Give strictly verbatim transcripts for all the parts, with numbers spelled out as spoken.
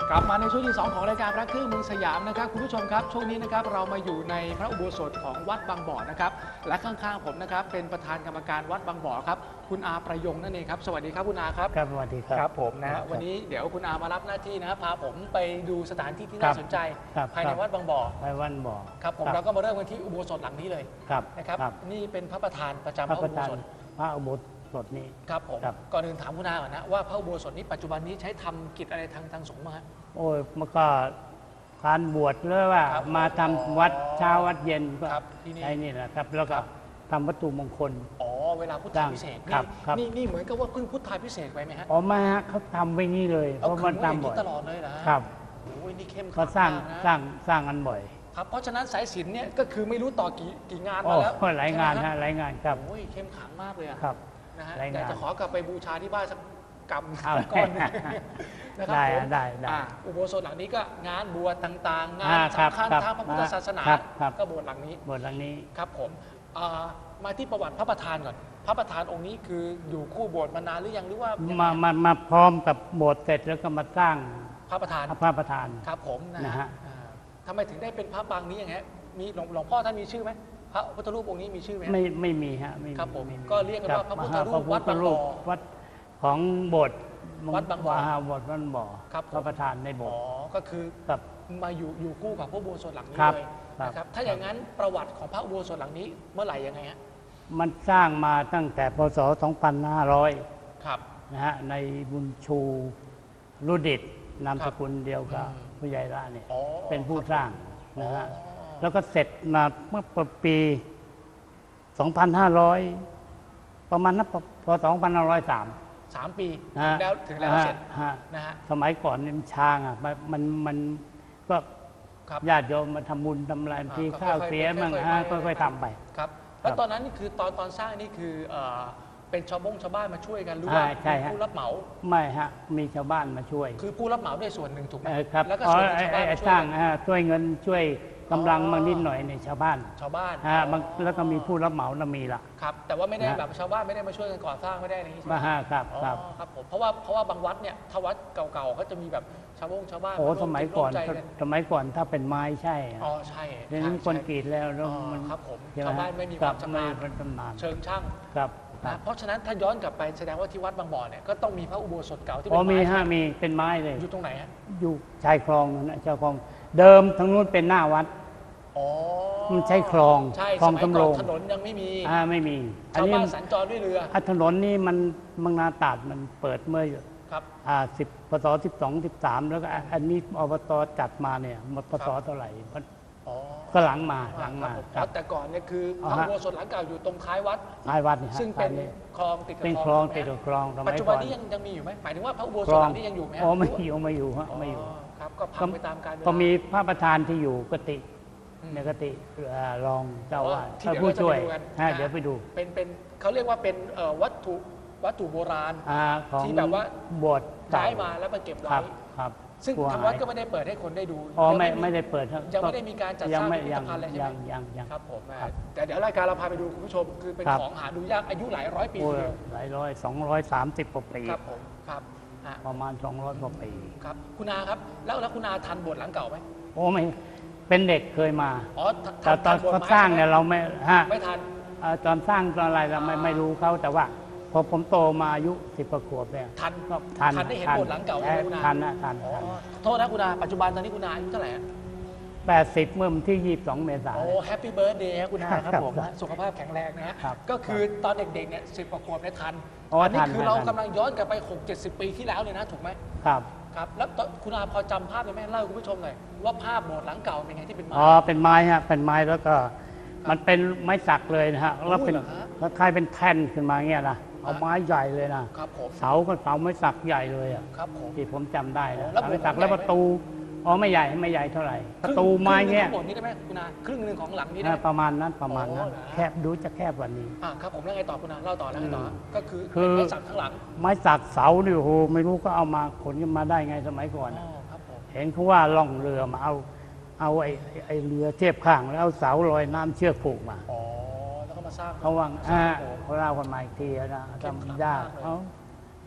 กลับมาในช่วงที่สองของรายการพระเครื่องเมืองสยามนะครับคุณผู้ชมครับช่วงนี้นะครับเรามาอยู่ในพระอุโบสถของวัดบางบ่อนะครับและข้างๆผมนะครับเป็นประธานกรรมการวัดบางบ่อครับคุณอาประยงนั่นเองครับสวัสดีครับคุณอาครับครับสวัสดีครับครับผมนะฮะวันนี้เดี๋ยวคุณอามารับหน้าที่นะครับพาผมไปดูสถานที่ที่น่าสนใจภายในวัดบางบ่อภายในวัดบ่อครับผมเราก็มาเริ่มกันที่อุโบสถหลังนี้เลยนะครับนี่เป็นพระประธานประจำพระอุโบสถพระอุโบสถนี้ครับผมก่อนอื่นถามคุณอาก่อนนะว่าพระอุโบสถนี้ปัจจุบันนี้ใช้ทำกิจอะไรทางทางสงฆ์มั้งฮะโอ้ยมันก็การบวชหรือว่ามาทำวัดเช้าวัดเย็นก็ใช่นี่แหละครับแล้วก็ทำวัตถุมงคลอ๋อเวลาพุทธาพิเศษนี่นี่เหมือนกับว่าเพิ่งพุทธาพิเศษไปไหมฮะอ๋อไม่ฮะเขาทำไว้งี้เลยเพราะมันทำบ่อยตลอดเลยนะครับโอ้ยนี่เข้มข้นสร้างสร้างสร้างกันบ่อยครับเพราะฉะนั้นสายศิลป์เนี่ยก็คือไม่รู้ต่อกี่กี่งานมาแล้วหลายงานฮะหลายงานครับโอ้ยเข้มขังมากเลยครับนะฮะอยากจะขอกลับไปบูชาที่บ้านสักกำก้อนนะครับได้ผมได้ได้อุโบสถหลังนี้ก็งานบวชต่างๆงานสำคัญทางพระพุทธศาสนาก็โบสถ์หลังนี้โบสถ์หลังนี้ครับผมมาที่ประวัติพระประธานก่อนพระประธานองค์นี้คืออยู่คู่โบสถ์มานานหรือยังหรือว่ามามามาพร้อมกับโบสถ์เสร็จแล้วก็มาสร้างพระประธานพระประธานครับผมนะฮะทำไมถึงได้เป็นพระปางนี้อย่างเงี้ยมีหลวงพ่อท่านมีชื่อไหมพระพุทธรูปองค์นี้มีชื่อไหมไม่ไม่มีฮะครับผมก็เรียกกันว่าพระพุทธรูปวัดบางบ่อวัดของโบสถ์วัดบางบ่อโบสถ์วัดบ่อพระประธานในโบสถ์อ๋อก็คือมาอยู่อยู่คู่กับพระอุโบสถหลังนี้เลยนะครับถ้าอย่างนั้นประวัติของพระอุโบสถหลังนี้เมื่อไหร่ยังไงฮะมันสร้างมาตั้งแต่พศสองพันห้าร้อยครับนะฮะในบุญชูรุดิตนามสกุลเดียวกับผู้ใหญ่ละเนี่ยเป็นผู้สร้างนะฮะแล้วก็เสร็จมาเมื่อปีสองพันห้าร้อยประมาณนั้นพอสองพันห้าร้อยสามสามปีถึงแล้วถึงแล้วเสร็จนะฮะสมัยก่อนเนี่ยช้างอ่ะมันมันก็ญาติโยมมาทำบุญทำอะไรที่ข้าวเสียมั่งฮะค่อยๆทำไปครับแล้วตอนนั้นนี่คือตอนตอนสร้างนี่คือเป็นชาวบงชาวบ้านมาช่วยกันหรือว่าผู้รับเหมาไม่ฮะมีชาวบ้านมาช่วยคือผู้รับเหมาด้วยส่วนหนึ่งถูกไหมครับแล้วก็ส่วนชาวบ้านสร้างช่วยเงินช่วยกำลังบางนิดหน่อยในชาวบ้านชาวบ้านฮะแล้วก็มีผู้รับเหมานะมีละครับแต่ว่าไม่ได้แบบชาวบ้านไม่ได้มาช่วยกันก่อสร้างไม่ได้อะไรอย่างนี้ใช่ไหมครับครับครับผมเพราะว่าเพราะว่าบางวัดเนี่ยถ้าวัดเก่าๆเขาจะมีแบบชาวบงชาวบ้านโอ้สมัยก่อนสมัยก่อนถ้าเป็นไม้ใช่อ๋อใช่เดี๋ยวนี้คนกรีดแล้วแล้วมันครับผมชาวบ้านไม่มีความชำนาญเชิงช่างครับเพราะฉะนั้นถ้าย้อนกลับไปแสดงว่าที่วัดบางบ่อเนี่ยก็ต้องมีพระอุโบสถเก่าที่เป็นไม้อ๋อมีฮะมีเป็นไม้เลยอยู่ตรงไหนฮะอยู่ชายคลองนะชายคลองเดิมทางนู้นเป็นหน้าวัดอ๋อมันใช้คลองคลองตำโรงถนนยังไม่มีอ่าไม่มีชาวบ้านสัญจรด้วยเรือถนนนี่มันมังนาตาดมันเปิดเมื่อครับอ่าสิบพศสิบสองสิบสามแล้วก็อันนี้อบตจัดมาเนี่ยหมดพศเท่าไหร่ก็หลังมาหลังมาแต่ก่อนเนี่ยคือพระอุโบสถหลังเก่าอยู่ตรงท้ายวัดท้ายวัดนี่ซึ่งเป็นคลองติดกับเป็นคลองติดกับคลองปัจจุบันนี้ยังยังมีอยู่ไหมหมายถึงว่าพระอุโบสถหลังนี้ยังอยู่ไหมอ๋อไม่อยู่ไม่อยู่ฮะไม่อยู่ครับก็พังไปตามกาลก็มีพระประธานที่อยู่กติในกติรองเจ้าว่าผู้ช่วยเดี๋ยวไปดูเป็นเป็นเขาเรียกว่าเป็นวัตถุวัตถุโบราณที่แบบว่าโบสถ์ย้ายมาแล้วมาเก็บไว้ซึ่งทางวัดก็ไม่ได้เปิดให้คนได้ดูอ๋อไม่ไม่ได้เปิดยังไม่ได้มีการจัดสร้างพิพิธภัณฑ์อะไรใช่ไหมยังยังยังครับผมแต่เดี๋ยวรายการเราพาไปดูคุณผู้ชมคือเป็นของหาดูยากอายุหลายร้อยปีเลยหลายร้อยสองร้อยสามสิบกว่าปีครับผมครับประมาณสองร้อยกว่าปีครับคุณอาครับแล้วแล้วคุณอาทันโบสถ์หลังเก่าไหมโอ้ไม่เป็นเด็กเคยมาอ๋อแต่ตอนเขาสร้างเนี่ยเราไม่ฮะไม่ทันตอนสร้างตอนอะไรเราไม่ไม่รู้เขาแต่ว่าพอผมโตมาอายุสิบกว่าขวบเนี่ยทันก็ทันทันได้เห็นโบสถ์หลังเก่าไหมคุณอาทันนะทันโทษนะคุณอาปัจจุบันตอนนี้คุณอาอายุเท่าไหร่แปดสิบเมื่อวันที่ยี่สิบสองเมษายนโอ้แฮปปี้เบิร์ธเดย์คุณอาครับผมสุขภาพแข็งแรงนะฮะก็คือตอนเด็กๆเนี่ยสิบกว่าขวบเนี่ยทันอันนี้คือเรากำลังย้อนกลับไปหกเจ็ดสิบปีที่แล้วเลยนะถูกไหมครับครับแล้วคุณอาพอจำภาพได้ไหมเล่าให้คุณผู้ชมหน่อยว่าภาพโบสถ์หลังเก่าเป็นไงที่เป็นไม้อ๋อเป็นไม้ฮะเป็นไม้แล้วก็มันเป็นไม้สักเลยนะฮะแล้วเป็นแล้วคล้ายเป็นแท่นขึ้นมาเงี้ยนะเอาไม้ใหญ่เลยนะครับเสาก็เสาไม้สักใหญ่เลยอ่ะครับผมที่ผมจำได้นะไม้สักแล้วประตูอ๋อไม่ใหญ่ไม่ใหญ่เท่าไหร่ประตูไม้เงี้ยครึ่งนึงของโบสถ์นี้ได้ไหมคุณอาครึ่งนึงของหลังนี้ได้ประมาณนั้นประมาณนั้นแคบดูจะแคบกว่านี้อ่าครับผมแล้วไงต่อคุณอาเล่าต่อแล้วไงต่อก็คือเป็นไม้สักข้างหลังไม้สักเสานี่โอ้โหไม่รู้ก็เอามาขนกันมาได้ไงสมัยก่อนเห็นเขาว่าล่องเรือมาเอาเอาไอ้ไอ้เรือเทียบข้างแล้วเอาเสาลอยน้ำเชือกผูกมาอ๋อแล้วก็มาสร้างเขาวางอ่าเขาเล่ากันมาอีกทีนะจำยากเขา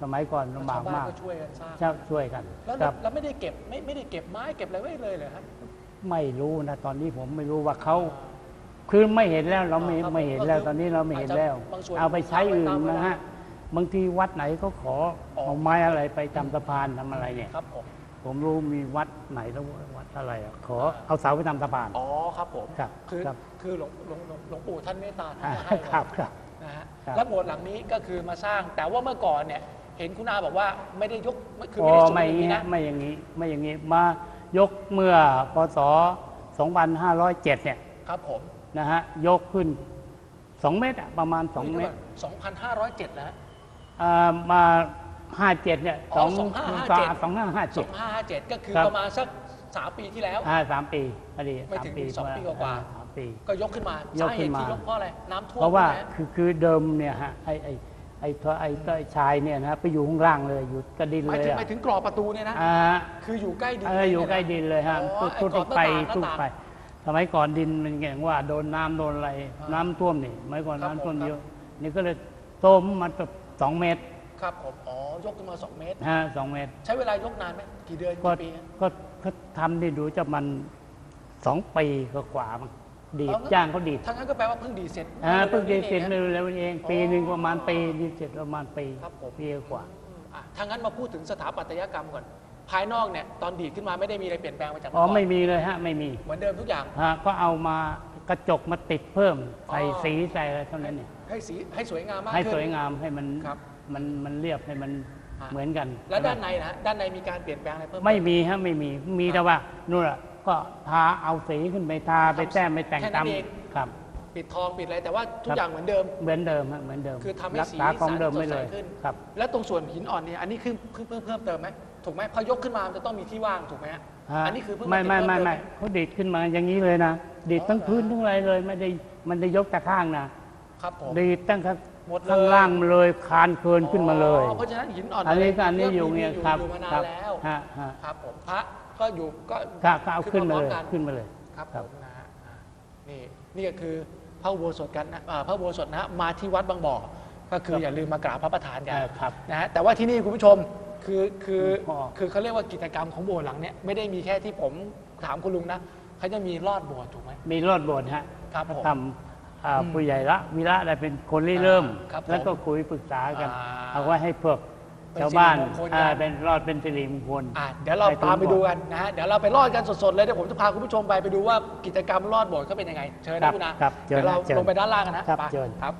สมัยก่อนลำบากมากชวบ้นก็ช่วยกันสร้างเจ้าช่วยกันแล้วครับแล้วไม่ได้เก็บไม่ไม่ได้เก็บไม้เก็บอะไรไว้เลยเหรอครับไม่รู้นะตอนนี้ผมไม่รู้ว่าเขาคือไม่เห็นแล้วเราไม่ครับไม่เห็นแล้วก็คือตอนนี้เราไม่เห็นแล้วอาจจะบางส่วนเอาไปใช้อื่นเอาไว้ตามเวลานะฮะบางทีวัดไหนเขาขออ๋อเอาไม้อะไรไปทำสะพานทำอะไรเนี่ยครับผมผมรู้มีวัดไหนแล้ววัดอะไรอะขอเอาเสาไปทำสะพานอ๋อครับผมครับคือครับคือหลวงหลวงหลวงหลวงปู่ท่านเมตตาท่านอ่าจะให้ครับครับนะฮะครับแล้วโบสถ์หลังนี้ก็คือมาสร้าง แต่ว่าเมื่อก่อนเนี่ยเห็นคุณอาบอกว่าไม่ได้ยกคืออ๋ไม่อได้สูงไม่ออย่างย่างงี้นี้ฮะนะไม่อย่างนี้ไม่อย่างนี้มายกเมื่อพศสองพันห้าร้อยเจ็ดเนี่ยครับผมนะฮะยกขึ้นสองเมตรอะประมาณสองเมตรสองพันห้าร้อยเจ็ดนะฮะอ่ามาห้าเจ็ดเนี่ยอ๋อสองห้าห้าเจ็ดสองห้าห้าสเจ็อดงห้าห้าเจ็ดก็คือครับประมาณสักสามปีที่แล้วอ่าสามปีพอดีไม่ถึงสาปีสองปีกว่าๆสามปีก็ยกขึ้นมายกสาเหขึ้นตุมาที่ยกเพราะอะไรน้ำท่วมเพราะว่าใช่ไหมคือคือเดิมเนี่ยฮะไอไอไอตัวไอตัวไอ้ชายเนี่ยนะไปอยู่ข้างล่างเลยอยู่กระดินหมายเลยถึงอะหมายถึงกรอบประตูเนี่ยนะอ่าคืออยู่ใกล้ดินเอออยู่ใกล้ดินเลยฮะอ๋อทุบไอ้ทุบกรอบไปหน้าต่างทุบหน้าไปต่างสมัยก่อนดินมันแข็งว่าโดนน้ำโดนอะไรอ่าน้ำท่วมนี่สมัยก่อนครับน้ำท่วมผมครับเยอะนี่ก็เลยต้มมันแบบสองเมตรครับผมอ๋อยกขึ้นมาสองเมตรฮะสองเมตรใช้เวลายกนานไหมกี่เดือนก็กี่ปีฮะก็ก็ทำนี่ดูจะมันสองปีก็กว่ามั้งดีดอ๋องั้นจ้างเขาดีดทั้งนั้นก็แปลว่าเพิ่งดีเสร็จอ่าเพิ่งดีดเสร็จเร็วๆนี้เร็วๆเองอ๋อปีหนึ่งประมาณปีดีดเสร็จประมาณปีครับผมปีกว่าอืมอ่ะถ้างั้นมาพูดถึงสถาปัตยกรรมก่อน ภายนอกเนี่ยตอนดีดขึ้นมาไม่ได้มีอะไรเปลี่ยนแปลงไปจากอ๋อเก่นไม่มีเลยฮะไม่มีเหมือนเดิมทุกอย่างฮะก็เอามากระจกมาติดเพิ่มใส่อ๋อสีใส่อะไรเท่านั้นเนี่ยให้สีให้สวยงามมากให้ขึ้นสวยงามให้มันครับมันมันเรียบให้มันอ่ะเหมือนกันแล้วด้านในนะฮะด้านในมีการเปลี่ยนแปลงอะไรเพิ่มเติไม่มีฮะไม่มีมีแต่ว่านู่นแหละก็ทาเอาสีขึ้นไปทาไปแต้มไปแต่งแค่นั้นตำเองครับปิดทองปิดอะไรแต่ว่าทุครักบอย่างเหมือนเดิมเหมือนเดิมฮะเหมือนเดิมคือทำให้รักสีษาของสันเดิมไว้เลยสดใสขึ้นครับแล้วตรงส่วนหินอ่อนเนี่ยอันนี้คือเพิ่มเพิ่มเพิ่มเติมไหมถูกไหมพอยกขึ้นมามันจะต้องมีที่ว่างถูกไหมฮะฮะอันนี้คือเพิ่งไม่ไม่าไม่เติไม่เติเขาดีดขึ้นมาอย่างนี้เลยนะดีดทั้งอ๋อพื้นทั้งอะไรเลยไม่ได้มันได้ยกแต่ข้างนะครับผมดีดตั้งข้างหมดเลยข้างล่างเลยคานเคินขึ้นมาเลยอ๋อเพราะฉะนั้นหินอ่อนอันนี้ก็อันนี้อยู่มีเงี้ยอยู่ครับอยู่มานานครับแล้วฮะฮะครับผมพระก็อยู่ก็ก็ก็เอาขึ้นมาเลยพร้อกันขึ้นมาเลยครับครับผมนะฮะอ่านี่นี่ก็คือพระอุโบสถกันนะอ่าพระอุโบสถนะฮะมาที่วัดบางบ่อก็คืออย่าลืมมากราบพระประธานกันเออครับนะฮะแต่ว่าที่นี่คุณผู้ชมคือคืออ๋อคือเขาเรียกว่ากิจกรรมของโบสถ์หลังเนี้ยไม่ได้มีแค่ที่ผมถามคุณลุงนะเขาจะมีลอดโบสถ์ถูกไหมมีรอดโบสถ์ฮะครับผมทำอ่าอืมผู้ใหญ่ละวิระได้เป็นคนริเริ่มอ่าครับผมแล้วก็คุยปรึกษากันอ่าเอาไว้ให้พวกเป็นชาวบ้านสิริมงคลอ่ากันเป็นรอดเป็นสิริมงคลอ่ะเดี๋ยวเราตามไปดูกันนะฮะเดี๋ยวเราไปลอดกันสดๆเลยเดี๋ยวผมจะพาคุณผู้ชมไปไปดูว่ากิจกรรมลอดโบสถ์เขาเป็นยังไงเชิญครันะบคุณนะครับเชิญเดี๋ยวเราเชิญลงไปด้านล่างกันนะครับ ไปเชิญครับ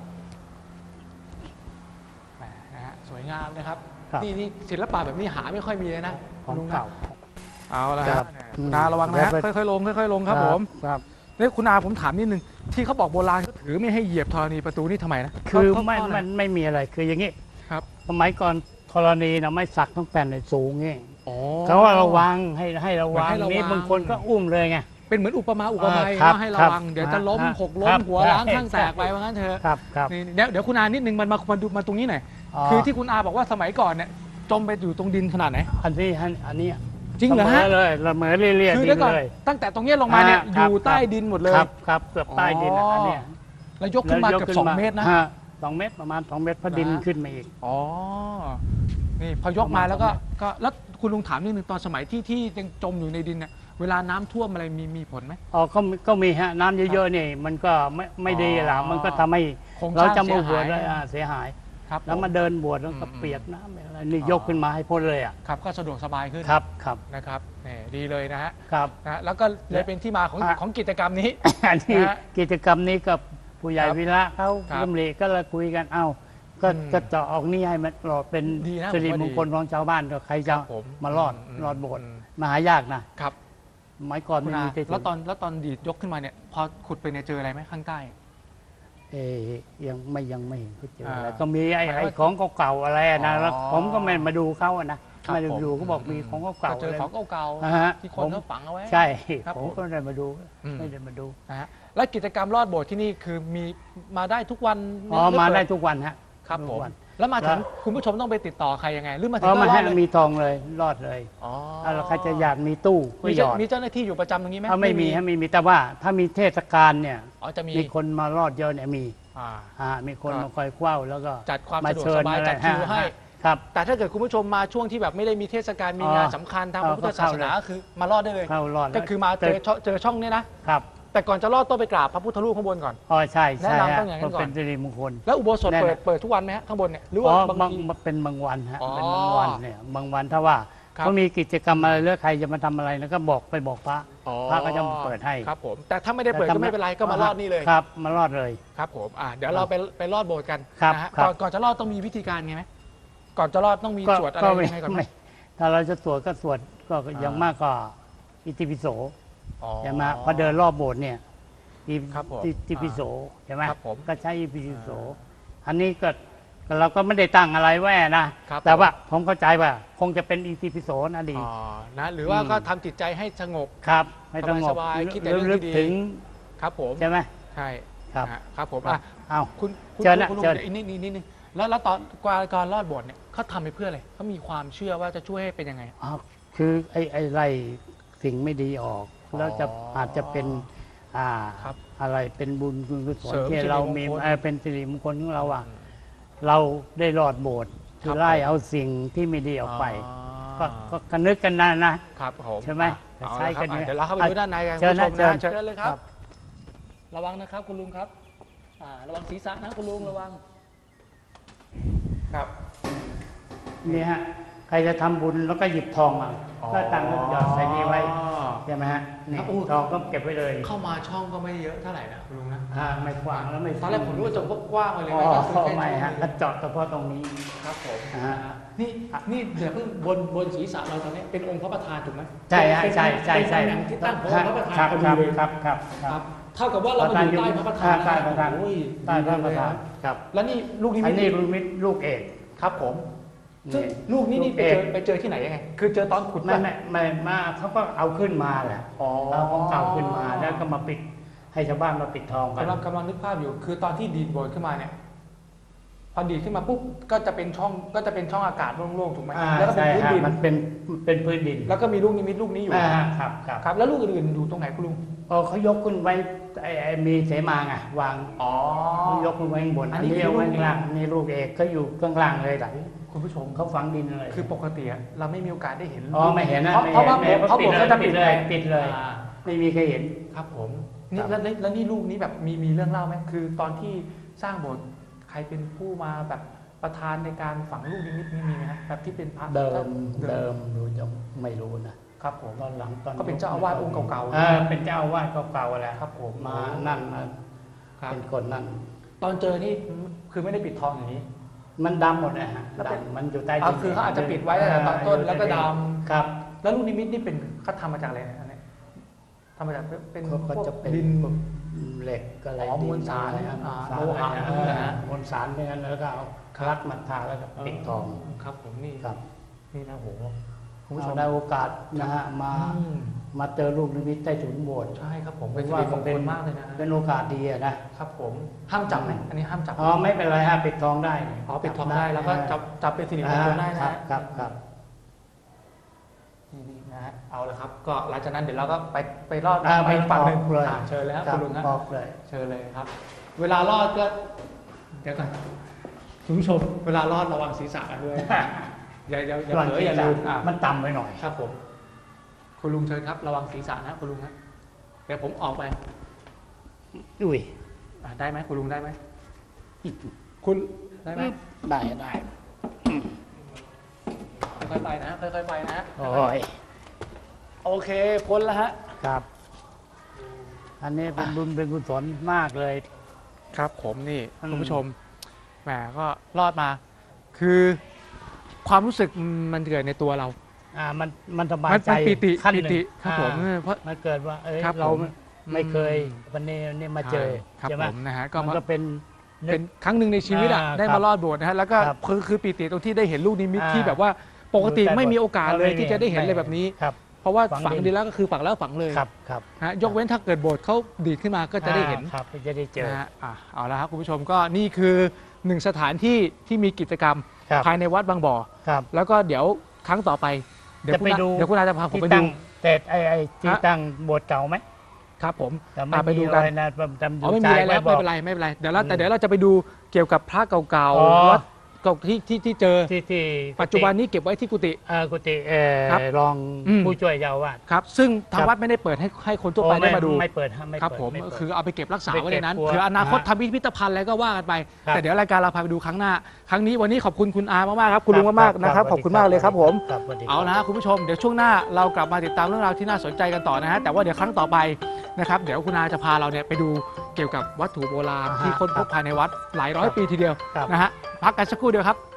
แหมนะฮะสวยงามนะครับครับนี่นี่ศิลปะแบบนี้หาไม่ค่อยมีเลยนะของลุงนะเก่าเอาละคครัรับบคุณอาระวังนะฮะเดี๋ยวไปค่อยๆลงค่อยๆลงครับผมครับนี่คุณอาผมถามนิดนึงที่เขาบอกโบราณเขาถือไม่ให้เหยียบธรณีประตูนี่ทำไมนะคือเขาไม่เขาอะไรมันไม่มีอะไรคืออย่างนี้ครับสมัยก่อนธรณีนะไม่สักต้องแผ่นเลยสูงงี้อ๋อเขาว่าระวังให้ให้ระวังเหมือนให้ระวังนี่บางคนก็อุ้มเลยไงเป็นเหมือนอุปมาอุปไมยครับว่าให้ระครับวังเดี๋ยวจะล้มฮะหกล้ครัมบหัวล้างใช่ข้างแตกไปว่างั้นเถอะครับครับนี่เดี๋ยวเดี๋ยวคุณอานิดนึงมันมามาดูมาตรงนี้หน่อยอ๋อคือที่คุณอาบอกว่าสมัยก่อนเนี่ยจมไปอยู่ตรงดินขนาดไหนอันนี้อันอันนี้จริงเหรอฮะสมเลยละเมอเรียๆคือดิเดี๋ยนวก่อนเลยตั้งแต่ตรงเนี้ยลงมาเนี่ยอ่าอครับยู่ใต้ดินหมดเลยครับครับเกือบใต้ดินนะอ๋ออัอันเนี้ยแล้วยกขึ้นมาแล้วเกือบขึ้สองเมตรนะฮสองเมตรประมาณสองเมตรเพราะดินนะขึ้นมาอีกอ๋อนี่พอยกมาแล้วก็ประมาณสองเมตรก็แล้วคุณลุงถามนิดนึงตอนสมัยที่ที่ยังจมอยู่ในดินเนี่ยเวลาน้ำท่วมอะไรมีมีผลไหมอ๋อก็มีก็มีฮะน้ำเยอะๆนี่มันก็ไม่ไม่ดีหรอกอ๋อมันก็ทำให้โครงสเราร้างจะมาบวชเสียหายได้อ่าเสียหายครับแล้วผมาเดินบวชแล้วก็อืมเปียกน้ำอะไรนี่อ๋อยกขึ้นมาให้พ้นเลยอ่ะครับก็สะดวกสบายขึ้นครับครับนะครับนี่ดีเลยนะฮะครับนะแล้วก็เลยเป็นที่มาของอ่ะของกิจกรรมนี้อันนี้นะฮะกิจกรรมนี้กับผู้ใหญ่ครับวิระเขาครับลำเลีก็เลยคุยกันเอ้าก็อืมก็เจาะออกนี่ให้มันหล่อเป็นดีนะสิริผมว่าดีมงคลของชาวบ้านก็ใครจะครับผมมารอดอืมรอดโบสถ์อืมมาหายากนะครับ สมัยก่อนคุไม่ณอามีที่แล้วตอนแล้วตอนดีดยกขึ้นมาเนี่ยพอขุดไปเนี่ยเจออะไรไหมข้างใต้เอ๊ยยังไม่ยังไม่เห็นเขาเจออะไรอ่าก็มีไอ้หมายไอ้ว่าของเก่าๆอะไรอะนะอ๋อแล้วผมก็ไม่มาดูเขาอะนะครับ ไม่ได้ผมดูเขาบอกมีของเก่าๆเจออะไรของเก่าอ่าฮะๆที่คนผมเขาฝังเอาไว้ใช่ครับผมผมก็ไม่ได้มาดูอืมไม่ได้มาดูนะฮะแล้วกิจกรรมลอดโบสถ์ที่นี่คือมีมาได้ทุกวันอ๋อหรือมาเปิได้ทุกวันฮะครับทุผกมวันแล้วมาถึงแล้วคุณผู้ชมต้องไปติดต่อใครยังไง หรือมาถึอ๋งอก็มารอให้ดเลยมีทองเลยรอดเลยอ๋อแล้วใครจะอยากมีตู้ก็มีหยเจ้าอดมีเจ้าหน้าที่อยู่ประจำตรงนี้ไหมถ้าไม่มีฮะไม่มีแต่ว่าถ้ามีเทศกาลเนี่ยอ๋อจะมีมีคนมารอดเยอะเนี่ยมีอ่าอ่ามีคนครับมาคอยคว้าแล้วก็จัดความมาสะดวกเชิสญบายอะไรจัดคิวฮะให้ครับแต่ถ้าเกิดคุณผู้ชมมาช่วงที่แบบไม่ได้มีเทศกาลมีงานสำคัญทางพระพุทธศาสนาก็คือมารอดได้เลยเข้ารอดก็คือมาเจอเจอช่องเนี้ยนะครับ แต่ก่อนจะรอดต้องไปกราบพระพุทธรูปข้างบนก่อนอ๋อใช่ใช่แนะนำฮะต้องอย่างนั้นก่อนเป็นสิริมงคลแล้วอุโบสถแน่เปิดนะเปิดทุกวันไหมฮะข้างบนเนี่ยหรืออ๋ว่าอบางบางทีเป็นบางวันฮะอ๋อเป็นบางวันเนี่ยบางวันถ้าว่าครับเขามีกิจกรรมอะไรหรือใครจะมาทำอะไรแล้วก็บอกไปบอกพระอ๋อพระก็จะเปิดให้ครับผมแต่ถ้าไม่ได้เปิดแต่ก็ไม่เป็นไรก็มารอดนี่เลยครับมารอดเลยครับผมอ่าเดี๋ยวเราไปไปรอดโบสถ์กันครับนะฮะครับก่อนก่อนจะรอดต้องมีวิธีการไงไหมก่อนจะรอดต้องมีสวดอะไรยังไงก่อนไหมม่ถ้าเราจะสวดก็สวดก็อ่าอย่างมากก็อิติปิโสอ๋อใช่ไหมพอเดินรอบโบสถ์เนี่ยอิครับผมอิติปิโสใช่ไหมครับผมก็ใช้อิติปิโส อันนี้ก็เราก็ไม่ได้ตั้งอะไรไว้นะครับแต่ว่าผมเข้าใจว่าคงจะเป็นอิติปิโสนะดีอ๋อนะหรือว่าอืมก็ทำจิตใจให้สงบครับไม่ต้องงสบบายๆคิดแต่เรื่องลึกดีๆถึงครับผมใช่ไหมใช่ครับนะฮะครับผมอ่ะเอาคุณคุณเชิญนะคุณลุงเชิญเดี๋ยวอีกนิดนิดนิดนึงแล้วแล้วตอนก่อนก่อนรอดโบสถ์เนี่ยเขาทำไปเพื่ออะไรเขามีความเชื่อว่าจะช่วยให้เป็นยังไงอ๋อคือไอ้ไอ้ไล่สิ่งไม่ดีออกอ๋อแล้วจะอาจจะเป็นอ่าครับอะไรเป็นบุญกุศลเสริมที่เรามีสิริมงคลเอ่อเป็นสิริมงคลของเราอ่ะเราได้รอดโบสถ์คืครัอบ ไล่ผมเอาสิ่งที่ไม่ดีออกไปอ๋อก็ก็กนึกกันนะนะครับผมใช่ไหมเอาใช้ละคกัรับนเนี่ยอ่ะเดี๋ยวเราเข้าไปดูด้านในกันเชิญนะคุณผู้ชมเชิญเชิญเลยครับ ระวังนะครับคุณลุงครับอ่าระวังศีรษะนะคุณลุงระวังครับนี่ฮะใครจะทำบุญแล้วก็หยิบทองมาอ๋อก็ตังค์ก็หยอดใส่นี่ไว้ใช่ไหมฮะนี่ครับอู้ทองก็เก็บไว้เลยเข้ามาช่องก็ไม่เยอะเท่าไหร่นะคุณลุงนะอ่าไม่กว้างแล้วไม่ตอนแรกผมนึกว่าจะกว้างๆไปเลยอ๋นะอก็คือแค่ไม่ฮะช่ก็องเจาะเฉพาะตรงนี้ครับผมอ่าฮะนี่นี่เดี๋ยวเพิ่งบนบนศีรษะเราตอนนี้เป็นองค์พระประธานถูกไหมใช่ฮะเป็นใช่ใช่ใช่เป็นตำแหน่งที่ตั้งขององค์พระประธานครับพอคดีรับเลยครับครับคครัรับบเท่ากับว่าเรามาอยู่ใต้พระประธานใต้พระประธานโอ้ยใต้พระประธานดีเลยครับแล้วนี่ลูกนิอัมินตนี้ลูกมิตรลูกเอกครับผมซึ่งนี่ลูกนี้นี่ไปลูกเจเออก ไปเจอที่ไหนยังไง คือเจอตอนขุดไม่ปะไม่ไม่มาเขาก็เอาขึ้นมาแหละอ๋อเอาของเก่าขึ้นมาแล้วก็มาปิดให้ชาวบ้านมาปิดทองกันกำลังกำลังนึกภาพอยู่ คือตอนที่ดีดโบสถ์ขึ้นมาเนี่ย พอดีดขึ้นมาปุ๊บ ก็จะเป็นช่อง ก็จะเป็นช่องอากาศโล่งๆ ถูกไหมอ่าแล้วก็เป็นใช่พื้นฮะดินมันเป็นเป็นพื้นดินแล้วก็มีลูกนิมิตลูกนี้อยู่อ่าครับครับครับ แล้วลูกอื่นๆอยู่ตรงไหนคุณลุงพอเขายกขึ้นไว้ไอ้ไอ้มีเสมาไงวางอ๋อเขายกขึ้นไว้ข้างบนอัอันนนี้นี้คือเอาไว้ลูกข้างล่างนี่ลูกเอกก็อยู่ข้างล่างเลยหลังคุณผู้ชมเขาฝังดินเลยคือปกติอะเราไม่มีโอกาสได้เห็นอ๋อไม่เห็นนะเพราะเพราะว่าไม่เห็นเพราะปิโบดสถ์เลยก็จะปิปิดดเลยเลยปิดเลยอ่าไม่มีใครเห็นครับผมนี่ครับแล้วแล้วแล้วนี่ลูกนี้แบบมีมีเรื่องเล่าไหมคือตอนที่สร้างโบสถ์ใครเป็นผู้มาแบบประธานในการฝังลูกนิมิตนี่มีไหมครับแบบที่เป็นพระเดิมเดิเดิมมดูจะไม่รู้นะครับผมตอนหลังตอนก็เป็นเจ้าอาวาสองค์เก่าๆเออเป็นเจ้าอาวาสเก่าๆแหละครับผมมานั่นมาครับเป็นคนนั่นตอนเจอนี่คือไม่ได้ปิดทองอย่างนี้มันดำหมดนะฮะแล้วเป็นดำมันอยู่ใต้อ๋อดินคือเขาอาจจะปิดไว้ตั้งแต่ตอนต้นแล้วก็ดครับำแล้วลูกนิมิตนี่เป็นเขาทำมาจากอะไรนะอันเนี้ยทำมาจากเป็นเขาก็พวกจะเป็นดินเหล็กอะไรอ๋อดินมวลสารอะไรนะอ่าสารโลหะอะไรนะฮะมวลสารเป็นงั้นแล้วก็เอาคลัดมาทาแล้วก็ปิดทองครับผมนี่ครับนี่นะโหคุณผู้ชเอามได้โอกาสนะฮะมาอืมมาเจอลูกนิมิตใต้ถุนโบสถ์ใช่ครับผมเป็นผสิมว่าริมก็งเป็คน ลมากเลยนะเป็นโอกาสดีอะนะครับผมห้ามจับไหมอันนี้ห้ามจับอ๋อไม่เป็นไรฮะปิดทองได้อ๋อปิดทองได้แล้วก็จับจับเป็นสิริมงคลได้ครันะบครับครับนี่นะฮะเอาละครับ ก็หลังจากนั้นเดี๋ยวเราก็ไปไปรอดอ่าไปฝั่งหนึ่งไปออกเลยอ่าเชิญเลยครับครัคุบณลุงครับบอกเลยเชิญเลยครับ เวลารอดก็เดี๋ยวก่อนคุณผู้ชมเวลารอดระวังศีรษะกันด้วยอย่าอย่าอย่าหลังเผลอที่อย่าจะลืมอ่ะมันต่ำไปหน่อยครับผม คุณลุงเชิญครับ ระวังศีรษะนะคุณลุงนะเดี๋ยวผมออกไปอุ้ยอ่ะได้ไหมคุณลุงได้ไหมคุณได้ไหมได้ได้ค่อยๆไปนะค่อยๆไปนะโอ้ยโอเคพ้นแล้วฮะครับ อันนี้เป็นบุญเป็นกุศลมากเลยครับผมนี่อืมคุณผู้ชมแหมก็รอดมา คือความรู้สึกมันเกิดในตัวเราอ่ามันมันสบายมันใจมันปิติขั้นหปินึ่งติครับผมอ่าเออเพราะมันเกิดว่า เอ้ยครับเราผมไม่เคยอืมวันนี้นี่มาเจอครับใช่ไหมผมนะฮะก็มันมาก็เป็นนึเป็กนครั้งหนึ่งในชีวิตอ่ะอ่าได้ครัมาบรอดโบสถ์นะฮะแล้วก็ครับคือคือปิติตรงที่ได้เห็นลูกนิมิตอ่าที่แบบว่าปกติดูแต่ไม่มีโอกาสเลยไม่มีที่จะได้เห็นอะไรแบบนี้ครับเพราะว่าฝังฝังดินดีแล้วก็คือฝังแล้วฝังเลยครับครับนะฮะยกเว้นถ้าเกิดโบสถ์เขาดีดขึ้นมาก็จะได้เห็นอ่าครับจะได้เจอนะฮะอ่ะเอาละครับคุณผู้ชมก็นี่คือหนึ่งสถานที่ที่มีกิจกรรมครับภายในวัดบางบ่อครับแล้วก็เดี๋ยวครั้งต่อไป เดี๋ยวจะคุณไปอาดูเดี๋ยวคุณอาจะพาผมที่ไปตั้ดูงแต่ไอ้ไอ้ที่ฮะตั้งโบสถ์เก่าไหมครับผมแต่ไม่อ่ะไปมีดูอะกันไรนะจำอ๋อไม่มีอะไรแล้วบไม่อกเป็นไรไม่เป็นไรเดี๋ยวเราอืมแต่เดี๋ยวเราจะไปดูเกี่ยวกับพระเก่าอ๋อๆวัดก็ที่ที่ที่เจอที่ที่ปัจจุบันนี้เก็บไว้ที่กุฏิเอ่อกุฏิเอ่อครับรองอืมผู้ช่วยเจ้าอาวาสครับซึ่งทางครับวัดไม่ได้เปิดให้ให้คนทั่วไปโอ้ได้มาดูไม่เปิดฮะไม่ครับเปิดผมไเปิดคือเอาไปเก็บรักษาไปเก็บไว้ในนั้นกลัวเผื่ออนาคตนะฮะทำพิพิธภัณฑ์อะไรก็ว่ากันไปครับแต่เดี๋ยวรายการเราพาไปดูครั้งหน้า ครั้งนี้วันนี้ขอบคุณคุณอามากๆครับคุณลุงครับมากๆนะครับครับขอบคุณมากเลยครับผมครับสวัสดีครับเอาละฮะคุณผู้ชมเดี๋ยวช่วงหน้าเรากลับมาติดตามเรื่องราวที่น่าสนใจกันต่อนะฮะแต่ว่าเดี๋ยวครั้งต่อไปนะครับเดี๋ยวคุณอาจะพาเราเนี่ยไปดูเกี่ยวกับวัตถุโบราณอ่าฮะที่ค้นพบภายในวัดหลายร้อยปีทีเดียวครับนะฮะพักกันสักครู่เดียวครับ